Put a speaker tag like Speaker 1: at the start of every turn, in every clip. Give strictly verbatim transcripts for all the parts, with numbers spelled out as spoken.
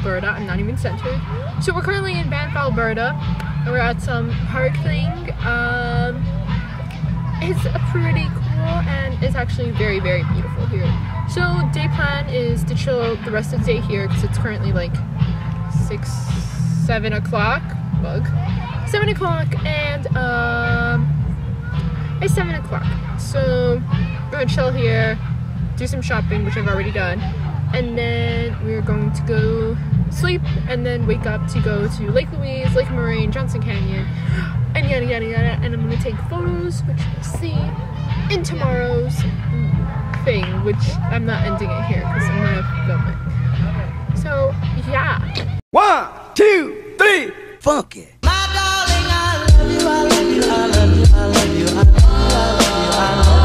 Speaker 1: Alberta. I'm not even centered. So we're currently in Banff, Alberta. We're at some park thing. Um, it's a pretty cool and it's actually very, very beautiful here. So day plan is to chill the rest of the day here because it's currently like six, seven o'clock. Bug. Seven o'clock and um, it's seven o'clock. So we're gonna chill here, do some shopping, which I've already done, and then we're going to go sleep and then wake up to go to Lake Louise, Lake Moraine, Johnson Canyon, and yada yada yada. And I'm gonna take photos, which you'll see in tomorrow's thing, which I'm not ending it here because I'm gonna film it. So yeah.
Speaker 2: One, two, three, funk it.
Speaker 3: My darling, I love you, I love you, I love you, I love you, I love you, I love you, I love you.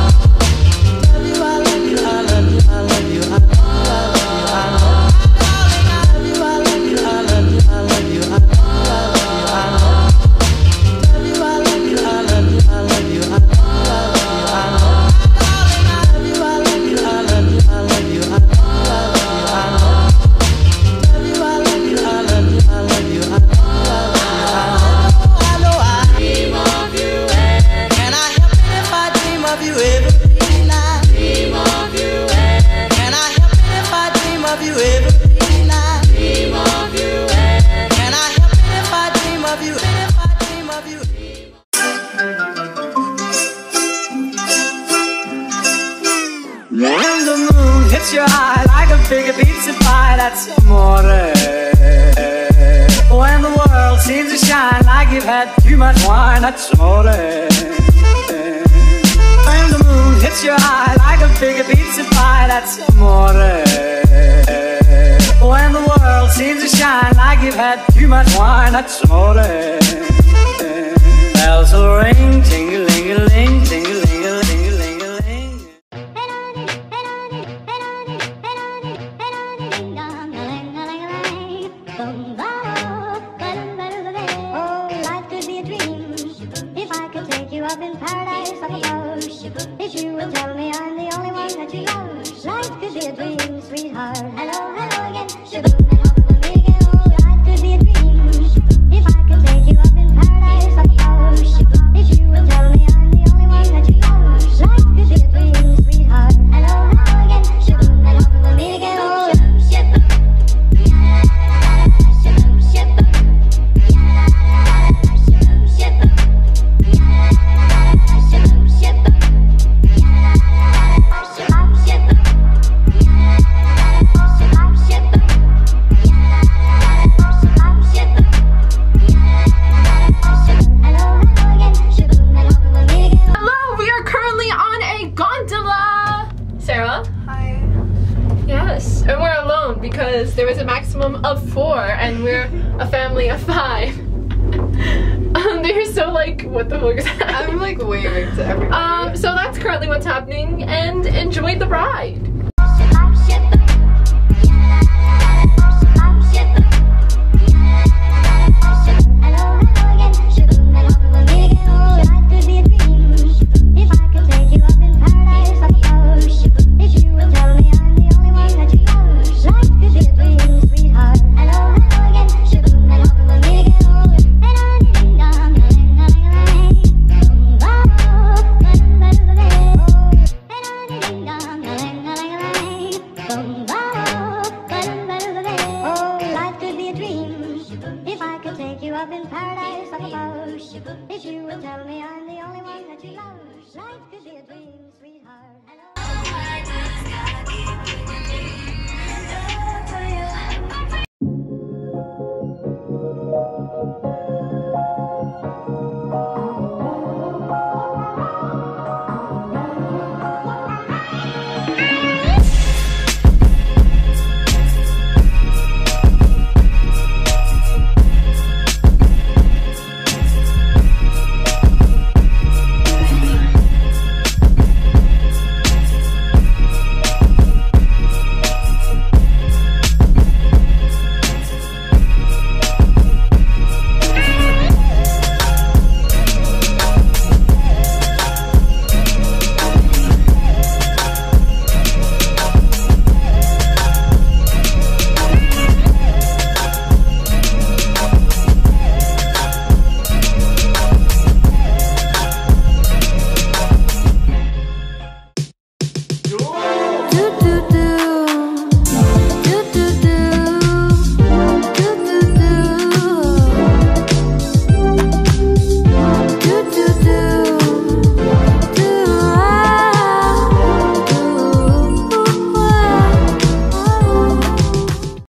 Speaker 2: When the moon hits your eye like a big pizza pie, that's amore. When the world seems to shine like you've had too much wine, that's amore. When the moon hits your eye like a big pizza pie, that's amore. When the world seems to shine like you've had too much wine, that's amore. Bells will ring, ting-a-ling-a-ling, ting-a-ling-a-ling-a-ling.
Speaker 4: Up in paradise up above, if you will tell me I'm the only one that you love, life could be a dream, sweetheart. Hello, hello again, shaboom, and home with me again. Oh, life could be a dream, if I could take you up in paradise up above, if you will tell me I'm the only one that you love, life could be a dream, sweetheart. Hello, hello again, shaboom, and home with me again. Oh, shaboom, shaboom, shaboom, shaboom, shaboom.
Speaker 1: Because there was a maximum of four and we're a family of five. um, they're so like, what the fuck is that?
Speaker 5: I'm like waving to everybody.
Speaker 1: Um, so that's currently what's happening and enjoy the ride. If you will tell me I'm the only one that you love, life could be a dream, sweetheart. Hello.